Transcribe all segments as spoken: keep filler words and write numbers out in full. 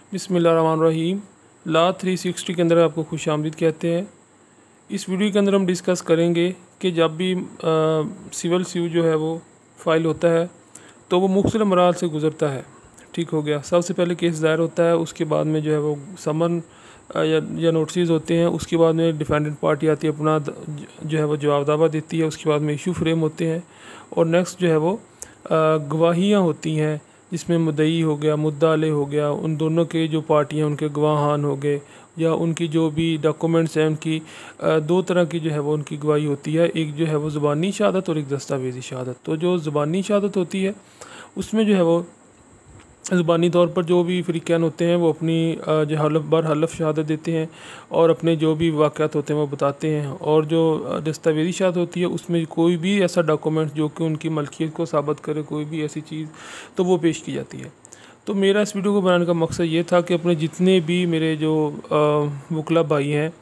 बिस्मिल्लाहिर्रहमानिर्रहीम। ला three sixty के अंदर आपको खुश आमदीद कहते हैं। इस वीडियो के अंदर हम डिस्कस करेंगे कि जब भी आ, सिविल सूट जो है वो फ़ाइल होता है तो वो मुख्तलिफ मराहल से गुज़रता है। ठीक हो गया। सबसे पहले केस दायर होता है, उसके बाद में जो है वो समन या, या नोटिस होते हैं, उसके बाद में डिफेंडेंट पार्टी आती है, अपना जो है वो जवाब दावा देती है, उसके बाद में इशू फ्रेम होते हैं और नेक्स्ट जो है वो गवाहियाँ होती हैं, जिसमें मुद्दई हो गया, मुद्दा अले हो गया, उन दोनों के जो पार्टियाँ उनके गवाहान हो गए या उनकी जो भी डॉक्यूमेंट्स हैं उनकी दो तरह की जो है वो उनकी गवाही होती है। एक जो है वो ज़ुबानी शहादत और एक दस्तावेज़ी शहादत। तो जो ज़ुबानी शहादत होती है उसमें जो है वो ज़ुबानी तौर पर जो भी फ़रीक़ैन होते हैं वो अपनी जो हलफ बर हलफ शहादत देते हैं और अपने जो भी वाक़यात होते हैं वो बताते हैं। और जो दस्तावेज़ी शहादत होती है उसमें कोई भी ऐसा डॉक्यूमेंट जो कि उनकी मलकियत को साबित करे, कोई भी ऐसी चीज़, तो वो पेश की जाती है। तो मेरा इस वीडियो को बनाने का मकसद ये था कि अपने जितने भी मेरे जो वकला भाई हैं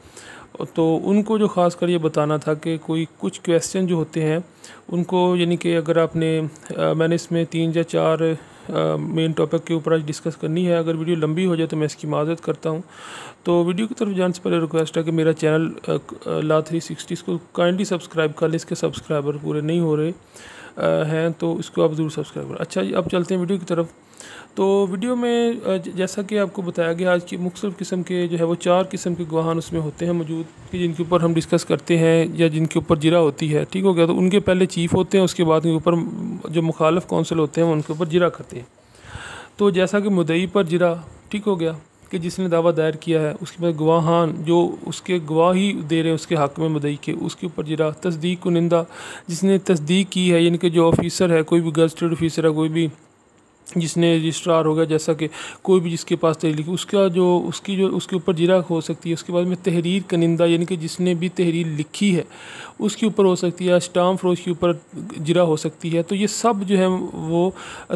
तो उनको जो ख़ास कर ये बताना था कि कोई कुछ क्वेश्चन जो होते हैं उनको, यानी कि अगर आपने आ, मैंने इसमें तीन या चार मेन टॉपिक के ऊपर आज डिस्कस करनी है। अगर वीडियो लंबी हो जाए तो मैं इसकी माज़रत करता हूँ। तो वीडियो की तरफ जाने से पहले रिक्वेस्ट है कि मेरा चैनल ला थ्री सिक्सटी इसको काइंडली सब्सक्राइब कर लें। इसके सब्सक्राइबर पूरे नहीं हो रहे हैं तो इसको आप ज़रूर सब्सक्राइब करें। अच्छा जी, अब चलते हैं वीडियो की तरफ। तो वीडियो में जैसा कि आपको बताया गया, आज की मुख्तलिफ़ किस्म के जो है वो चार किस्म के गवाहान उसमें होते हैं मौजूद, कि जिनके ऊपर हम डिस्कस करते हैं या जिनके ऊपर जिरा होती है। ठीक हो गया। तो उनके पहले चीफ़ होते हैं, उसके बाद उनके ऊपर जो मुखालफ कौंसिल होते हैं उनके ऊपर जिरा करते हैं। तो जैसा कि मुद्दई पर जिरा, ठीक हो गया, कि जिसने दावा दायर किया है, उसके बाद गवाहान जो उसके गवाही दे रहे हैं उसके हक़ में मुद्दई के, उसके ऊपर जिरा। तस्दीक कुनिंदा, जिसने तस्दीक की है, यानी कि जो ऑफिसर है, कोई भी गज़टेड ऑफिसर है, कोई भी जिसने रजिस्ट्रार होगा, जैसा कि कोई भी जिसके पास तहरीर लिखी, उसका जो उसकी जो उसके ऊपर जिरा हो सकती है। उसके बाद में तहरीर कनिंदा, यानी कि जिसने भी तहरीर लिखी है उसके ऊपर हो सकती है। स्टाम्प फरोश के ऊपर जिरा हो सकती है। तो ये सब जो है वो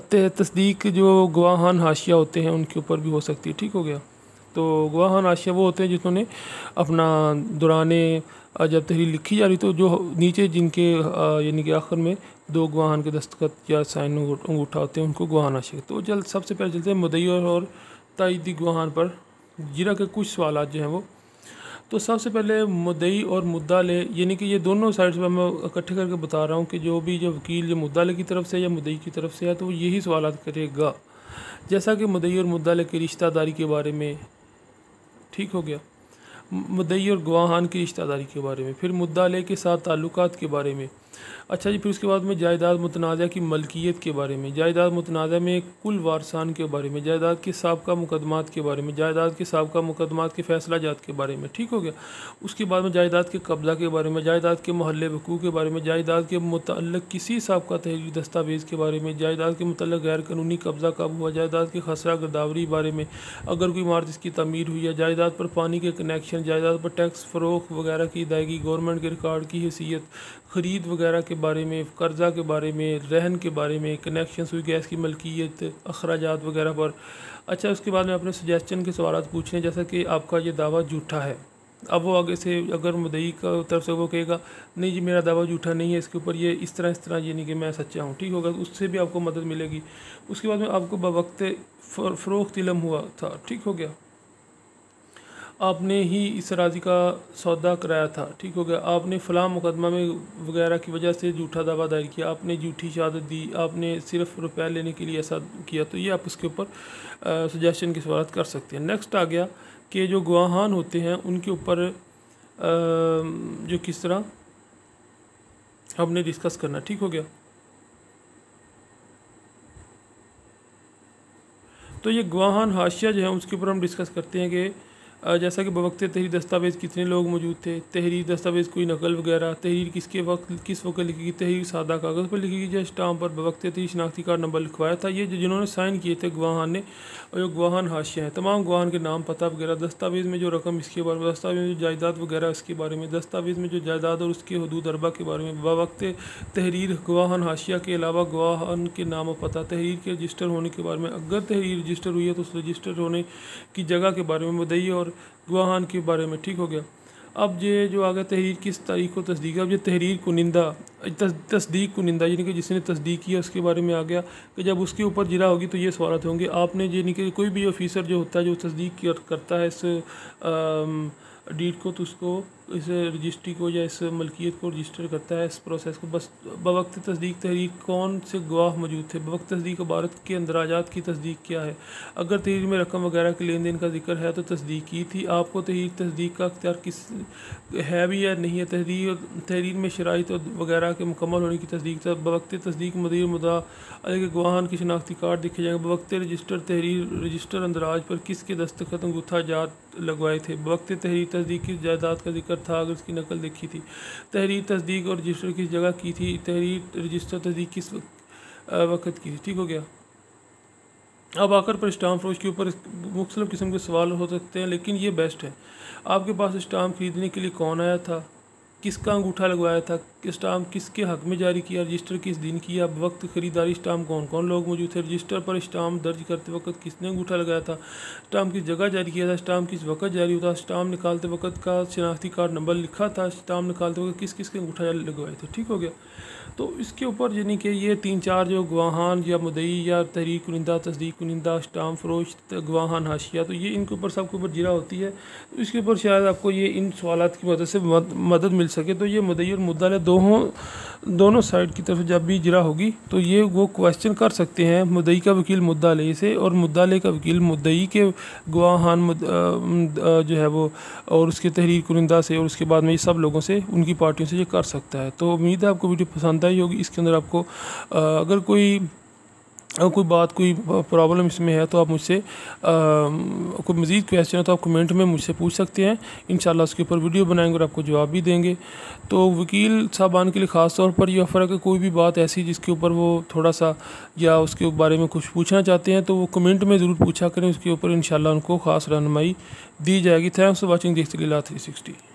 तस्दीक जो गवाहान हाशिया होते हैं उनके ऊपर भी हो सकती है। ठीक हो गया। तो गवाहान हाशिया वो होते हैं जिन्होंने अपना दौराने जब तहरीर लिखी जा रही तो जो नीचे जिनके यानी कि आखिर में दो गवाहान के दस्तखत या साइन अंगूठा होते हैं उनको गवाहान हाशिया। तो जल्द सबसे पहले चलते हैं मुद्दई और तायदी गवाहान पर जिरा के कुछ सवाल जो हैं वो। तो सबसे पहले मुद्दई और मुद्दा ले, यानी कि ये दोनों साइड्स पर मैं इकट्ठे करके बता रहा हूँ कि जो भी जो वकील जो मुद्दा ले की तरफ से या मुद्दई की तरफ से है तो यही सवाल करेगा। जैसा कि मुद्दई और मुद्दा ले की रिश्तेदारी के बारे में, ठीक हो गया, मुद्दई और गवाहान की रिश्तेदारी के बारे में, फिर मुद्दा ले के साथ ताल्लुकात के बारे में। अच्छा जी, फिर उसके बाद में जायदाद मुतनाज़ा की मलकियत के बारे में, जायदाद मुतनाज़ा में कुल वारसान के बारे में, जायदाद के साबका मुकदमात के बारे में, जायदाद के साबका मुकदमात के फैसला जात के बारे में। ठीक हो गया। उसके बाद में जायदाद के कब्ज़ा के बारे में, जायदाद के महल्ले वकूक़ के बारे में, जायदाद के मुतल्लिक़ किसी साबका तहरीरी दस्तावेज़ के बारे में, जायदाद के मुतल्लिक़ गैर कानूनी कब्ज़ा कब हुआ, जायदाद के खसरा गिरदावरी बारे में, अगर कोई इमारत इसकी तमीर हुई है, जायदाद पर पानी के कनेक्शन, जायदाद पर टैक्स फ़रोख्त वगैरह की अदायगी, गवर्नमेंट के रिकॉर्ड की हैसियत, ख़रीद वगैरह के बारे में, कर्ज़ा के बारे में, रहन के बारे में, कनेक्शन हुई, गैस की मलकियत, अखराजात वगैरह पर। अच्छा, उसके बाद में अपने सजेशन के सवाल पूछने, जैसा कि आपका ये दावा झूठा है। अब वो आगे से अगर मुद्दई का तरफ से वो कहेगा नहीं जी मेरा दावा झूठा नहीं है, इसके ऊपर ये इस तरह इस तरह, ये नहीं कि मैं सच्चा हूँ। ठीक होगा। उससे भी आपको मदद मिलेगी। उसके बाद में आपको बवक्त फ़रोख्त इल्म हुआ था। ठीक हो गया। आपने ही इस राज़ी का सौदा कराया था। ठीक हो गया। आपने फ़लाँ मुकदमा में वगैरह की वजह से झूठा दावा दायर किया, आपने झूठी शहादत दी, आपने सिर्फ रुपया लेने के लिए ऐसा किया। तो ये आप उसके ऊपर सजेशन की सवाल कर सकते हैं। नेक्स्ट आ गया कि जो गवाहान होते हैं उनके ऊपर जो किस तरह हमने डिस्कस करना। ठीक हो गया। तो ये गवाहान हाशिया जो है उसके ऊपर हम डिस्कस करते हैं कि जैसा कि बवक्त तहरीर दस्तावेज़ कितने लोग मौजूद थे, तहरीर दस्तावेज़ कोई नकल वगैरह, तहरीर किसके वक्त किस वक्त लिखी गई, तहरीर सादा कागज़ पर लिखी गई या स्टाम्प पर, बवक्त तहरीर शनाख्ती कार्ड नंबर लिखवाया था। ये जो जिन्होंने साइन किए थे गवाहान ने, और जो गवाहान हाशिया हैं, तमाम गवाहान के नाम पता वगैरह, दस्तावेज़ में जो रकम इसके बारे में, दस्तावेज़ में जो जायदाद वगैरह इसके बारे में, दस्तावेज़ में जो जायदाद और उसके हदूद अरबा के बारे में, बवक्त तहरीर गवाहान हाशिया के अलावा गवाहान के नाम और पता, तहरीर के रजिस्टर होने के बारे में, अगर तहरीर रजिस्टर हुई है तो उस रजिस्टर होने की जगह के बारे में, मुद्दई और गवाहान के बारे में। ठीक हो गया। अब ये जो आ गया तहरीर किस तारीख को तस्दीक है। अब ये तहरीर कुनिंदा तस, तस्दीक कुनिंदा यानी कि जिसने तस्दीक किया उसके बारे में आ गया कि जब उसके ऊपर जिरा होगी तो ये सवालत होंगे। आपने यानी कि कोई भी ऑफिसर जो होता है जो तस्दीक करता है इस डीड को, तो उसको इस रजिस्ट्री को या इस मलकियत को रजिस्टर करता है, इस प्रोसेस को। बस बवक्त तस्दीक तहरीर कौन से गवाह मौजूद थे, बवक्त तस्दीक इबारत के अंदराजात की तस्दीक क्या है। अगर तहरीर में रकम वगैरह के लेन देन का जिक्र है तो तस्दीक की थी। आपको तहरीर तस्दीक का अख्तियार किस है भी या नहीं है। तहरीर तहरीर में शराइत वगैरह के मुकम्मल होने की तस्दीक। बवक्त तस्दीक मदीर मुद्दा अलग गवाहान की शनाख्ती कार्ड दिखे जाएंगे। बवक्त रजिस्टर तहरीर रजिस्टर अंदराज पर किसके दस्तखत अंगूठा जात लगवाए थे। बवक्त तहरीर तस्दीक की जायदाद का जिक्र था अगर इसकी नकल देखी थी। तहरीर तस्दीक और रजिस्टर किस जगह की थी। तहरीर रजिस्टर तस्दीक किस वक्त की थी। ठीक हो गया। अब आकर पर स्टाम्प फरोश के ऊपर मुख्तलिफ किस्म के सवाल हो सकते हैं, लेकिन ये बेस्ट है। आपके पास स्टाम्प खरीदने के लिए कौन आया था, किसका अंगूठा लगवाया था, स्टाम्प किसके हक में जारी किया, रजिस्टर किस दिन किया, वक्त खरीदारी स्टाम्प कौन कौन लोग मौजूद थे, रजिस्टर पर स्टाम्प दर्ज करते वक्त किसने अंगूठा लगाया था, स्टाम्प किस जगह जारी किया था, स्टाम्प किस वक्त जारी हुआ था, स्टाम्प निकालते वक्त का शनाख्ती कार्ड नंबर लिखा था, स्टाम्प निकालते वक्त किस किस के अंगूठा लगवाए थे। ठीक हो गया। तो इसके ऊपर यानी कि ये तीन चार जो गवाहान या मुदई या तहरीर कुनिंदा तस्दीक कुनिंदा स्टाम्प फरोश गवाहान हाशिया, तो ये इनके ऊपर सबके ऊपर जिरा होती है। तो इसके ऊपर शायद आपको ये इन सवालात की मदद से मद, मदद मिल सके। तो ये मुदई और मुद्दा दोनों दोनों साइड की तरफ जब भी जिरा होगी तो ये वो क्वेश्चन कर सकते हैं। मुदई का वकील मुद्दा ले से और मुद्दा ले का वकील मुद्दई के गवाहान जो है वो और उसके तहरीर कुनिंदा से और उसके बाद में ये सब लोगों से उनकी पार्टियों से ये कर सकता है। तो उम्मीद है आपको वीडियो पसंद आई होगी। इसके अंदर आपको अगर कोई अगर कोई बात कोई प्रॉब्लम इसमें है तो आप मुझसे कोई मज़ीद क्वेश्चन है तो आप कमेंट में मुझसे पूछ सकते हैं। इंशाल्लाह उसके ऊपर वीडियो बनाएंगे और आपको जवाब भी देंगे। तो वकील साहबान के लिए ख़ास तौर पर यह फ़र्क है, कोई भी बात ऐसी जिसके ऊपर वो थोड़ा सा या उसके बारे में कुछ पूछना चाहते हैं तो वो कमेंट में ज़रूर पूछा करें, उसके ऊपर इंशाल्लाह उनको ख़ास रहनुमाई दी जाएगी। Thanks for watching. देखते रहिए ला थ्री सिक्सटी।